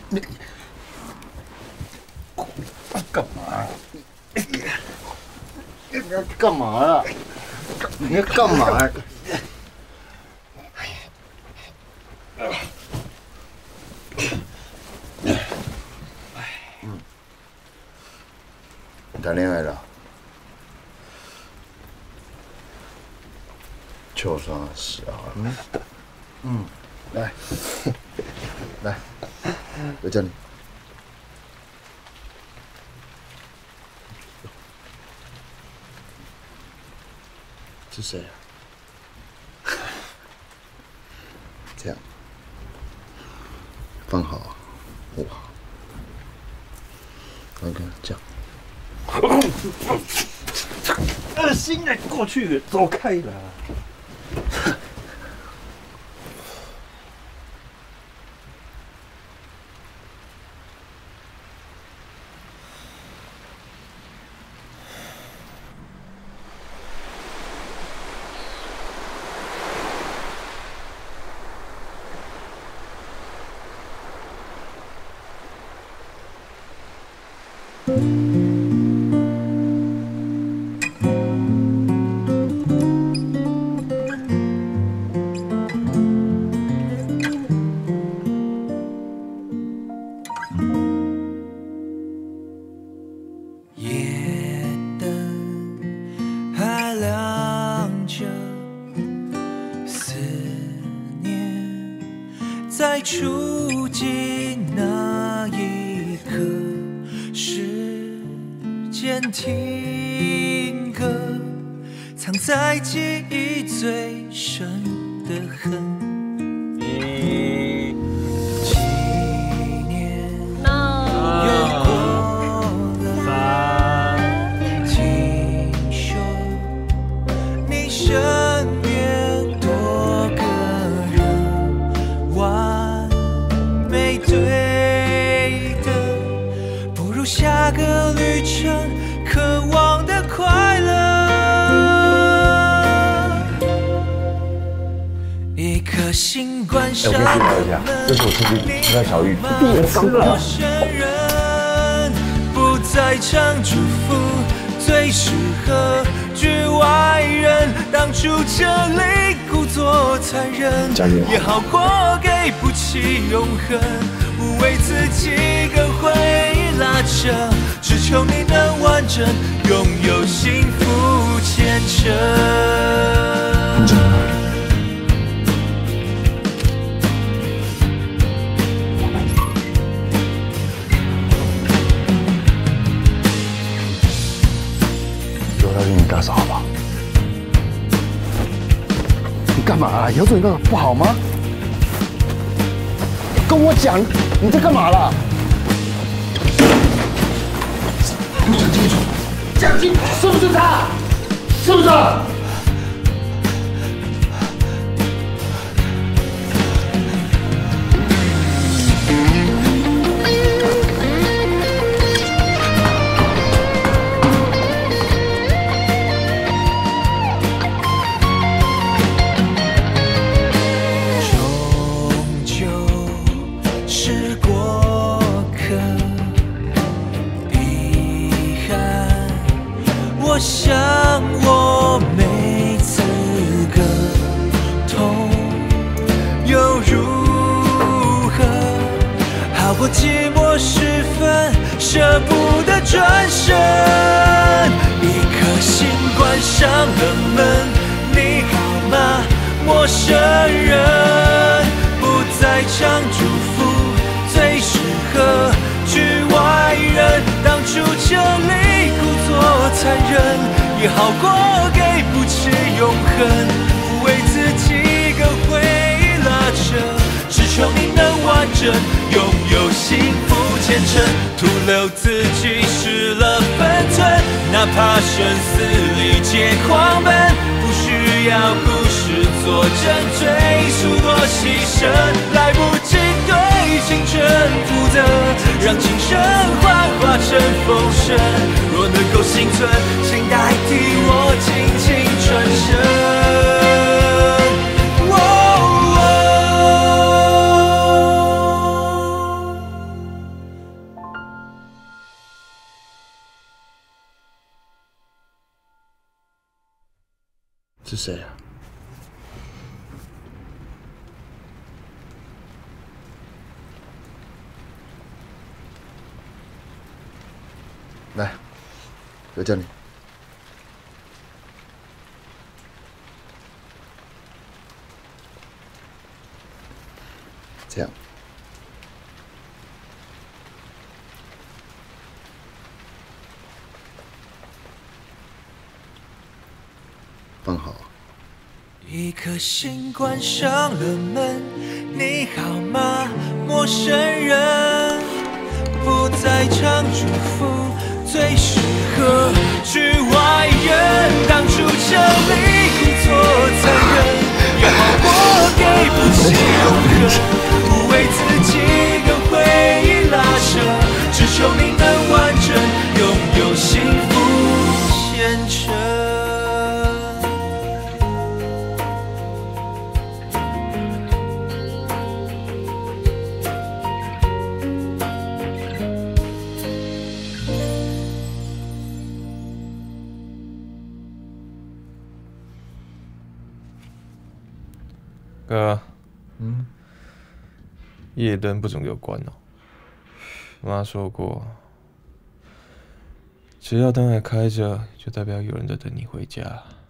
你干嘛？你要干嘛呀？你要干嘛呀？谈恋爱了？就算是啊。来，来，我叫你。是谁啊？这样，放好，握好。OK，这样。 恶心的，过去，走开啦！ 在触及那一刻，时间停格，藏在记忆最深的痕。几年又过了，听说你身边多个人，完美对的，不如下个旅程渴望的快乐。一颗心关上了门， 这是我亲戚，他叫小玉， 别吃了。不再常祝福，最适合局外人。当初这里故作残忍，也好过给不起永恒。无谓自己跟回忆拉扯，只求你能完整，拥有幸福前程。 我要跟你打扫好不好？你干嘛啊？以后做你干嘛不好吗？跟我讲，你在干嘛了？你讲清楚，讲清楚，是不是他？是不是？ 我想我没资格痛，又如何？好过寂寞时分，舍不得转身。一颗心关上了门，你好吗，陌生人？不再常祝福，最适合局外人。当初这里故作残忍，也好过给不起永恒。不为自己跟回忆拉扯，只求你能完整，拥有幸福前程。徒留自己失了分寸，哪怕生死里皆狂奔。不需要故事作证，追溯多牺牲，来不及对青春负责，让青春幻化成风声。若能够幸存，请代替我尽情转身。 是谁啊？来，我叫你。这样。放好。 一颗心关上了门，你好吗，陌生人？不再常祝福，最适合局外人。当初这里故作残忍，也好过给不起永恒。不为自己跟回忆拉扯，只求你能完整，拥有幸福前程。 哥，夜灯不准给我关哦。妈说过，只要灯还开着，就代表有人在等你回家。